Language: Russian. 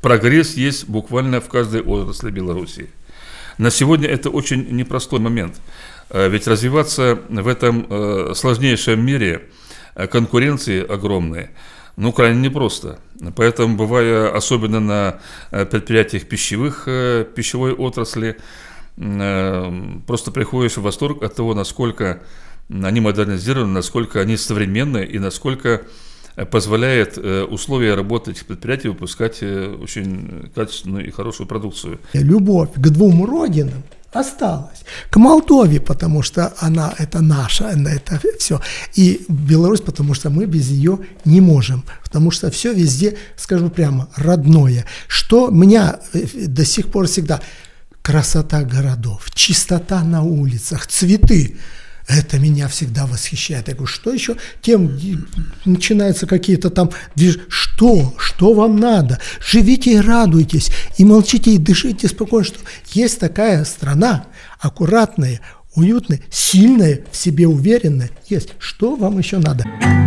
прогресс есть буквально в каждой отрасли Беларуси. На сегодня это очень непростой момент, ведь развиваться в этом сложнейшем мире конкуренции огромной, ну, крайне непросто. Поэтому, бывая особенно на предприятиях пищевой отрасли, просто приходишь в восторг от того, насколько они модернизированы, насколько они современны и насколько позволяет условия работы этих предприятий выпускать очень качественную и хорошую продукцию. Любовь к двум родинам осталась. К Молдове, потому что она это наша, это все. И Беларусь, потому что мы без ее не можем. Потому что все везде, скажу прямо, родное. Что меня до сих пор всегда... Красота городов, чистота на улицах, цветы. Это меня всегда восхищает. Я говорю, что еще? Тем начинаются какие-то там движения. Что вам надо? Живите и радуйтесь, и молчите, и дышите спокойно, что есть такая страна, аккуратная, уютная, сильная, в себе уверенная. Есть. Что вам еще надо?